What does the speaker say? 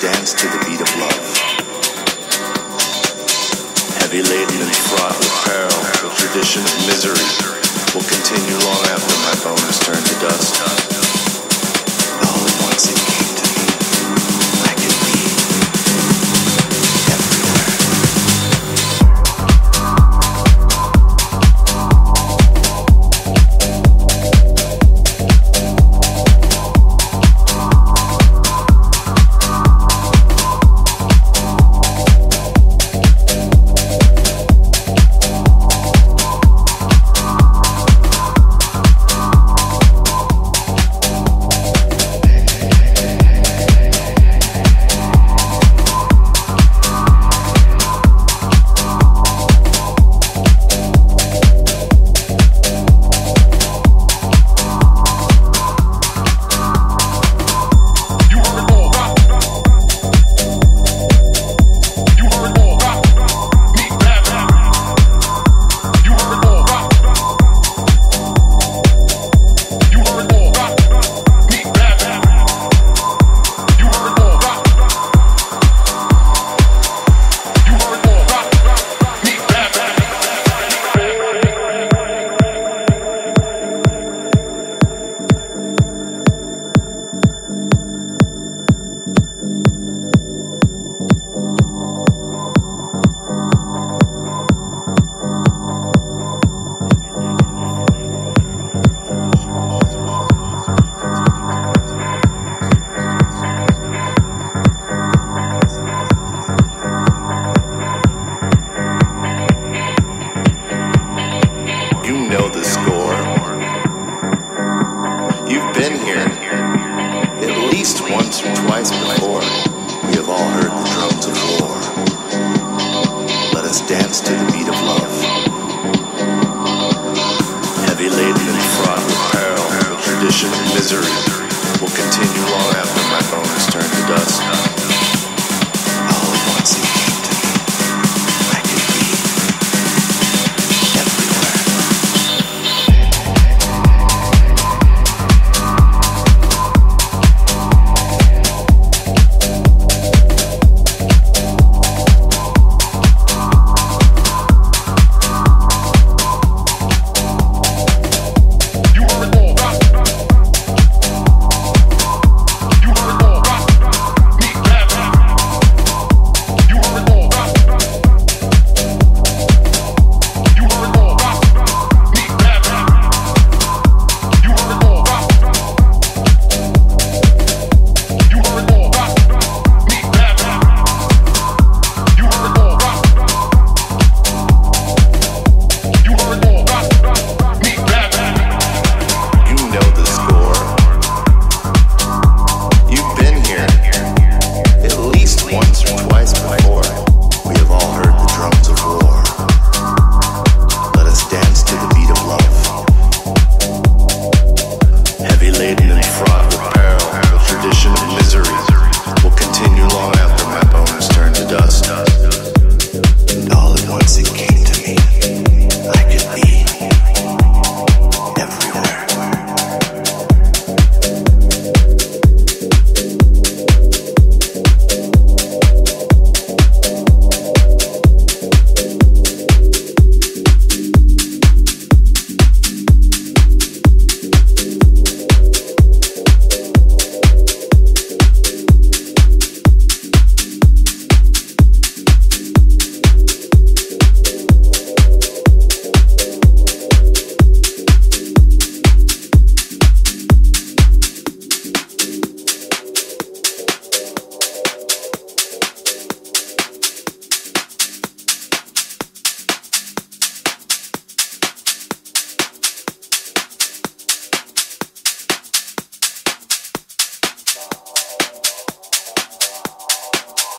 dance to the beat of love. Heavy laden and fraught with peril, the tradition of misery will continue long after my bones turn to dust. All at once it came to me, I could be everywhere. You know the score. You've been here at least once or twice before. We have all heard the drums of war. Let us dance to the